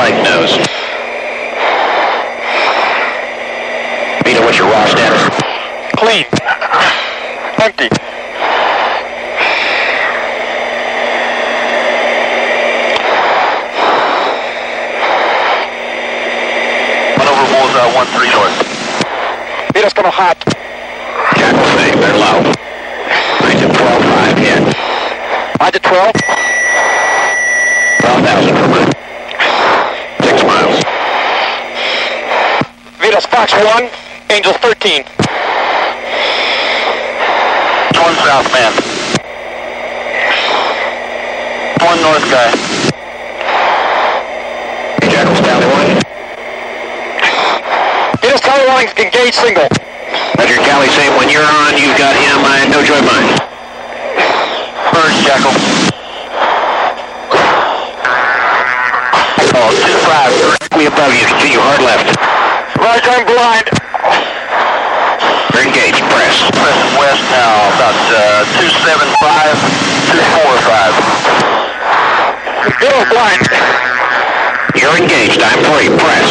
strike nose. Vito, what's your raw status? Clean. Empty. One over bullseye, 13 north. Vito's coming hot. Jackal same, they're low. 9 to 12, 5, hit. 9 to 12. 12,000 per minute. 6 miles. Vito's Fox 1, Angel 13. 1 south, man. 1 north guy. Hey, Jackal's Tally 1. Vito's Tally 1, engage single. Roger, Cali, same. When you're on, you've got him. No joy mine. First, Jackal. Oh, 2-5, directly above you. Continue hard left. Roger, I'm blind. You're engaged. Press. Pressing west now, about 275, 245. Vito's blind. You're engaged. I'm free. Press.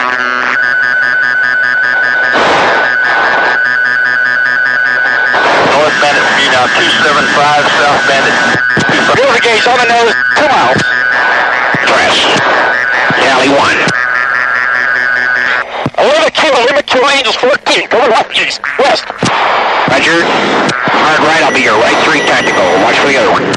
North Bandit for you now, 275, South Bandit, 255. Vito's engaged on the nose, 2 miles. Press. Tally 1. 11 kilo, Angels 14. Go left, east, west. Roger. Hard right, I'll be your right 3 tactical. Watch for the other one.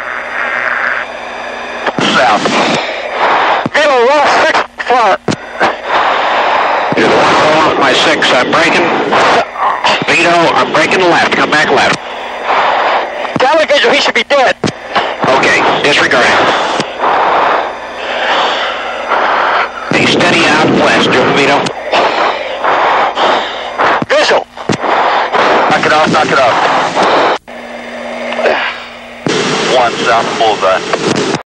South. Vito, lost 6, far. You're the one going off my 6. I'm breaking. Vito, I'm breaking left. Come back left. Tally visual, he should be dead. Okay, disregard it. Hey, steady out west, Vito. Visual. Knock it off, knock it off. 1 south bullseye.